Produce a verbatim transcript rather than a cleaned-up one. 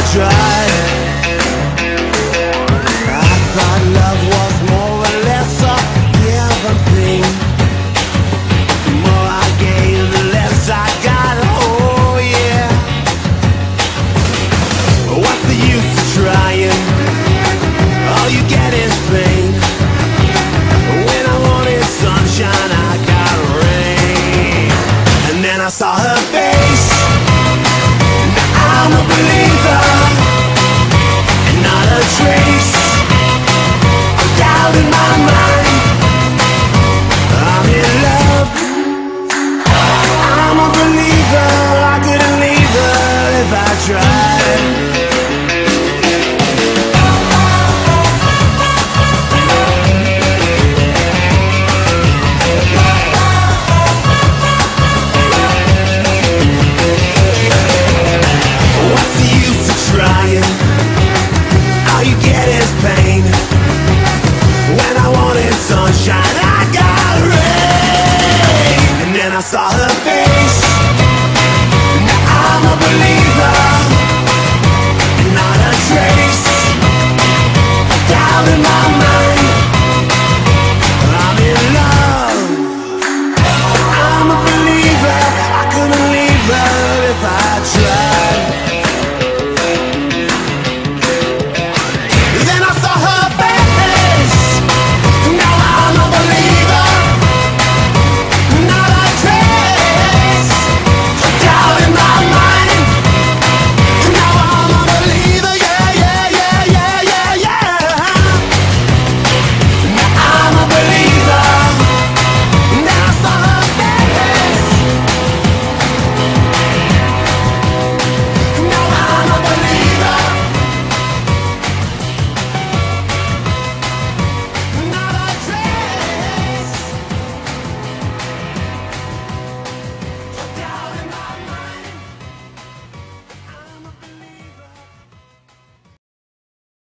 tried. I thought love was more or less a given thing. The more I gave, the less I got. Oh yeah. What's the use of trying? All you get is pain. When I wanted sunshine, I got rain. And then I saw her face. Now I'm a believer, and not a trace of doubt in my mind. I'm in love, I'm a believer. I couldn't leave her if I tried. All you get is pain.